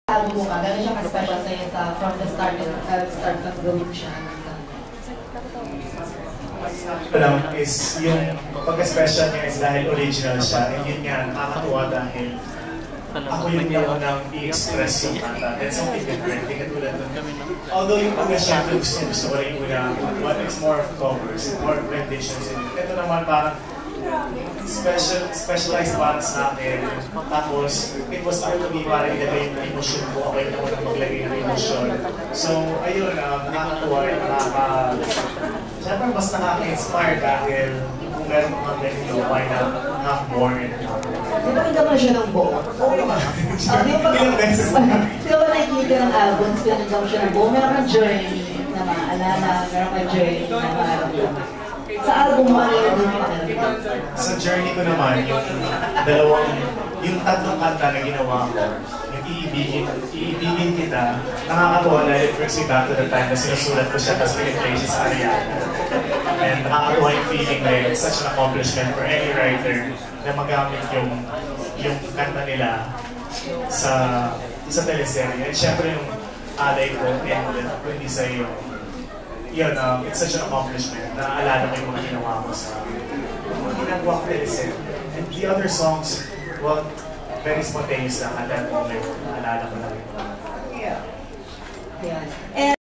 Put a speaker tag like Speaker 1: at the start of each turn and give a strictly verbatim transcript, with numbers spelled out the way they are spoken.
Speaker 1: album mo ka, gano'n siya ka-special sa'yo sa from the start uh, start ka gawin siya?
Speaker 2: Alam is yung pagka-special niya is dahil original siya, and yun nga, nakakatuwa dahil ako yung naunang i-express yung kanta. That's something different, hindi katulad nun. Although yung pagka syempre gusto gusto ko rin una, but it's more of covers, more of renditions. Ito naman parang special, specialized para sa akin. Tapos, it was up to me para ilagay yung emotion ko. Ako yung naman maglagay ng emotion. So, ayun, uh, nakakatuwa rin, nakaka... Siyempre, mas nakaka-inspire dahil kung meron mga ganito, why not have more and more.
Speaker 1: Di ba hindi mo siya ng buo?
Speaker 2: Oo naman.
Speaker 1: Ilang beses na. Di ba nakikita ng albums, pinagda mo siya ng buo? Meron kang journey na maalala, meron kang journey na maalala. Sa album mo, ano yung journey na
Speaker 2: Sa journey ko naman, yung dalawang, yung tatlong kanta na ginawa ko, yung iibigin, iibigin kita, nakakatuwa dahil it brings me back to the time na sinusulat ko siya tapos pinag-play siya sa Ariana. And nakakatuwa yung feeling na it's such an accomplishment for any writer na magamit yung yung kanta nila sa sa teleserye. And syempre yung alay ko and hindi sa iyo. Yun, um, it's such an accomplishment na alala ko yung mga ginawa ko sa mga ginagawa ko teleserye. And the other songs, well, very spontaneous lang at that moment. Naalala ko lang.
Speaker 1: Yeah. Yeah. And